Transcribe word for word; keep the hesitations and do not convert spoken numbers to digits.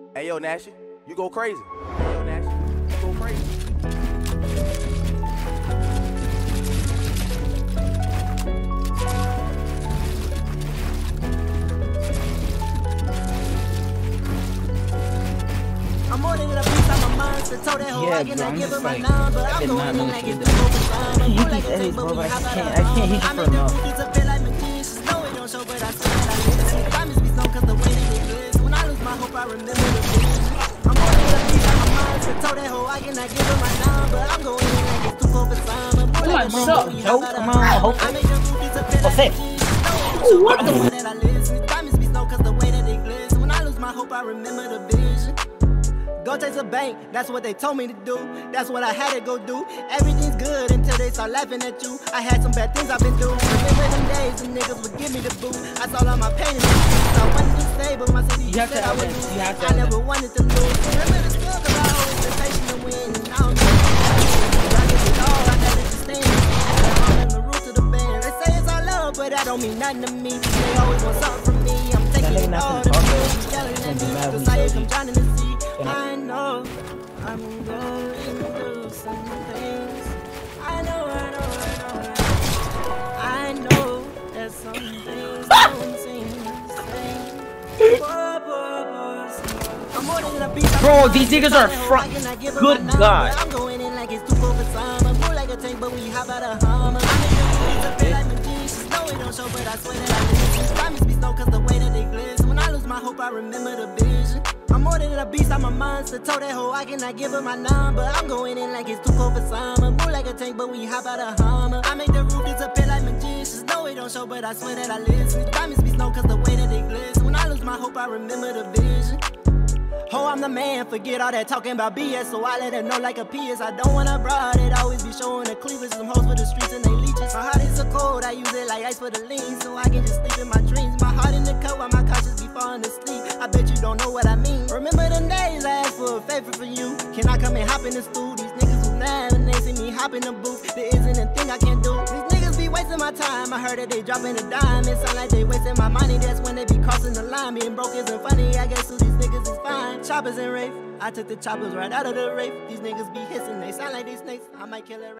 Hey yo, Nashy, you go crazy. Hey yo, Nashy, you go crazy. I'm more than a piece of my mind, so told that hoe Yeah, I bro, cannot I'm give her just my like, number. I I'm did not going know in what like you it's did. the over time. I can't hit these edits, bro, but I just can't, I can't hit you for enough. It's a feel like my tears, know it don't show, but I swear that I listen. Diamonds be snow cause the way that they glisten. When I lose my hope, I remember the vision. I'm more than a piece of my mind, so told that hoe I cannot give her my number. I'm going in like it's too cold for summer. What's up, Joe? Come on, hope. I make the roof, it's a feel What's like it? my tears, know it don't show, but the way that I listen. Diamonds be snow cause the way that they glisten. When I lose my hope, I remember the vision. Go chase a bank, that's what they told me to do. That's what I had to go do. Everything's good until they start laughing at you. I had some bad things I've been through. Remember them days the niggas would give me the boot. I saw all my pain in the streets. I wanted to stay, but my city You have said to I would have lose. that. You have to I have never that. wanted to lose. Remember the struggle, I always been patient to win. And I don't know. I give it all, I never just stand. I'm in the roots of the band. They say it's all love, but that don't mean nothing to me. They always want something from me. I'm taking it all to me. Yelling at me, cause I ain't come drowning in the sea. I know I'm going through some things. I know, I know, I know, I know. I know that some things don't seem the same. Boy, boy, boy, I'm more than a beast. Bro, these niggas are front. Good God. I'm going in like it's too cold for summer. More like a tank, but we hop out a Hummer. I make the feel like my jeans. Know it don't show, but I swear that I listen. Diamonds be snow cause the way that they glisten. When I lose my hope, I remember the vision. I'm more than a beast, I'm a monster. Told that hoe I cannot give her my number. I'm going in like it's too cold for summer. Move like a tank, but we hop out a Hummer. I make the roof disappear like magicians. Know it don't show, but I swear that I listen. Diamonds be snow cause the way that they glisten. When I lose my hope, I remember the vision. Oh, I'm the man, forget all that talking about B S. So I let them know like a P S. I don't want a broad, it always be showing the cleavage. Some hoes for the streets and they leeches. My heart is so cold, I use it like ice for the lean. So I can just sleep in my dreams. My heart in the cup while my conscience be falling asleep. I bet you don't know what I mean. Remember them days I asked for a favor for you. Can I come and hop in the stool? These niggas was mad when they see me hop in the booth. There isn't a thing I can do. These niggas be wasting my time. I heard that they dropping a dime. It sound like they wasting my money. That's when they be crossing the line. Being broke isn't funny. I guess who these niggas is fine. Choppers and Rafe. I took the choppers right out of the Rafe. These niggas be hissing. They sound like these snakes. I might kill it.